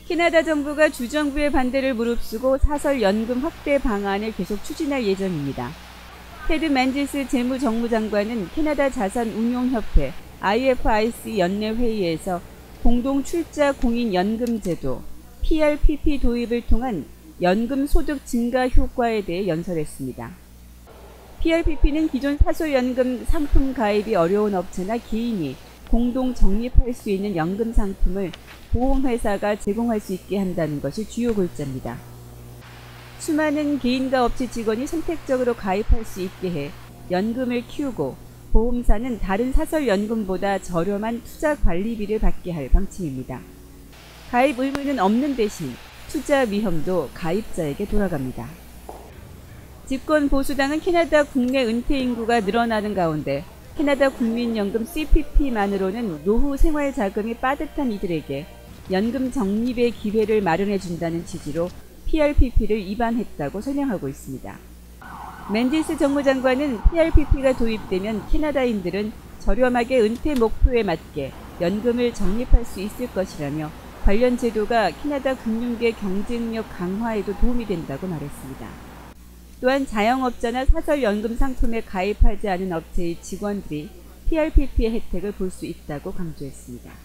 캐나다 정부가 주정부의 반대를 무릅쓰고 사설연금 확대 방안을 계속 추진할 예정입니다. 테드 맨지스 재무정무장관은 캐나다 자산운용협회 IFIC 연내회의에서 공동 출자 공인연금 제도 PRPP 도입을 통한 연금 소득 증가 효과에 대해 연설했습니다. PRPP는 기존 사설연금 상품 가입이 어려운 업체나 개인이 공동 적립할 수 있는 연금 상품을 보험회사가 제공할 수 있게 한다는 것이 주요 골자입니다. 수많은 개인과 업체 직원이 선택적으로 가입할 수 있게 해 연금을 키우고 보험사는 다른 사설연금보다 저렴한 투자 관리비를 받게 할 방침입니다. 가입 의무는 없는 대신 투자 위험도 가입자에게 돌아갑니다. 집권 보수당은 캐나다 국내 은퇴 인구가 늘어나는 가운데 캐나다 국민연금 CPP만으로는 노후 생활 자금이 빠듯한 이들에게 연금 적립의 기회를 마련해 준다는 취지로 PRPP를 입안했다고 설명하고 있습니다. 맨지스 정무장관은 PRPP가 도입되면 캐나다인들은 저렴하게 은퇴 목표에 맞게 연금을 적립할 수 있을 것이라며 관련 제도가 캐나다 금융계 경쟁력 강화에도 도움이 된다고 말했습니다. 또한 자영업자나 사설연금 상품에 가입하지 않은 업체의 직원들이 PRPP의 혜택을 볼 수 있다고 강조했습니다.